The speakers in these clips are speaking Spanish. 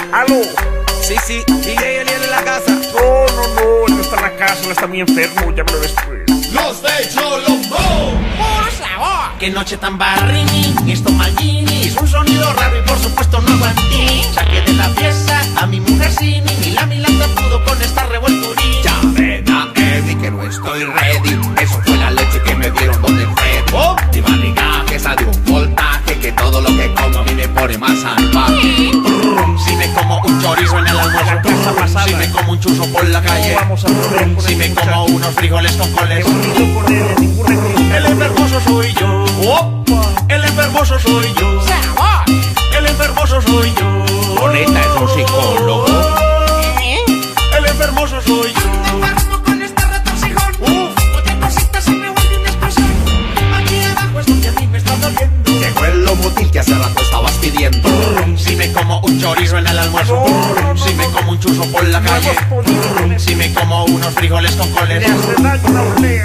¡Aló! Sí, DJ Eliel en la casa. No, él no está en la casa, él está muy enfermo, llámalo después. Los de Cholombo. Por favor. Qué noche tan barrini, esto Maldini. Es un sonido raro y por supuesto no aguanté. Saqué de la pieza a mi mujer Cini. Ni la milanga pudo con esta revolturilla. Ya ven a Eddie que no estoy ready. Eso fue la leche que me dieron donde Freddy. Oh. Mi barriga que esa de un voltaje. Que todo lo que como a mí me pone más salvaje. Si me como un chorizo en el almuerzo, La casa pasada. si me como un chuzo por la calle, Vamos a poder con si me este como muchacho. unos frijoles con coles. Qué bonito ponerle ningún recurso. El enfermoso soy yo. ¡Opa! El enfermoso soy yo. El enfermoso soy yo. Bonita es un psicólogo. El enfermoso soy yo. Enfermo con este retorcijón. Otra cosita se me vuelve una explosión. Aquí abajo es donde a mí me está doliendo. Llegó el lomotil que hace rato estabas pidiendo. Si me como un chorizo en el almuerzo, si me como un chuzo por la No calle, hemos podido con eso. si me como unos frijoles con coles. Le hace daño la olea,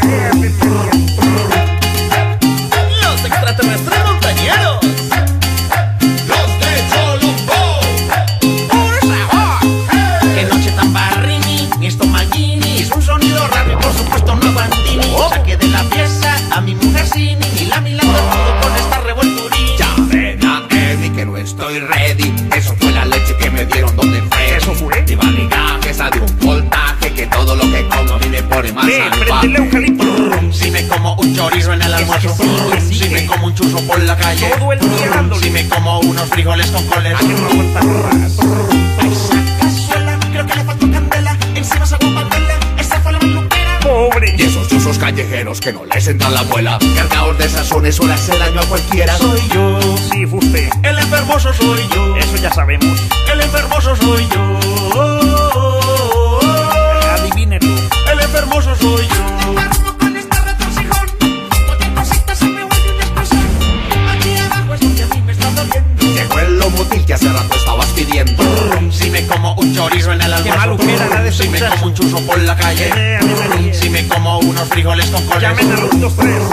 Los extraterrestres montañeros. Los de Cholombo. Por favor. Qué noche tan barrini, esto Maldini. Es un sonido raro y por supuesto no bandini. Saqué de la pieza a mi mujer Cini. Ni la milanga pudo con esta revolturilla. Ya ven a Eddie que no estoy ready. Eso fue la leche que me dieron donde Freddy. ¿Eso fue? Mi barriga que esa de un voltaje. Que todo lo que como a mí me pone más prendele salvaje. eucalipto. Si me como un chorizo en el almuerzo, que sí, si me como un chuzo por la calle, Todo el día dándole. si me como unos frijoles con coles. ¿A que no aguanta ras? Esa cazuela, creo que le faltó candela. Encima se guapatela, esa fue la maluquera. Pobre. Y esos chuzos callejeros que no les entra la abuela. Cargados de sazones o le hace daño a cualquiera. Soy yo, Sí, fue usted. el enfermoso soy yo, Eso ya sabemos. el enfermoso soy yo. Adivínelo. El enfermoso soy yo. Enfermo con este retorcijón. Otra cosita se me vuelve una explosión. Aquí abajo es donde a mí me está doliendo. Llegó el lomotil que hace rato estabas pidiendo. Si me como un chorizo en el almuerzo, maluquera la de ese si me muchacho. como un chuzo por la calle, si me como unos frijoles con coles. Llamen a los 1, 2, 3.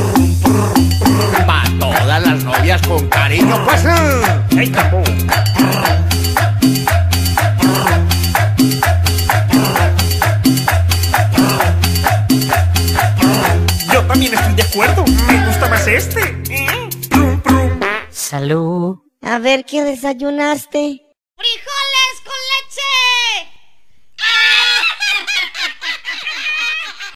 Pa' todas las novias con cariño, pues. ¡Ey, tambor! Yo también estoy de acuerdo. Me gusta más este. Prum, prum. Salud. A ver qué desayunaste.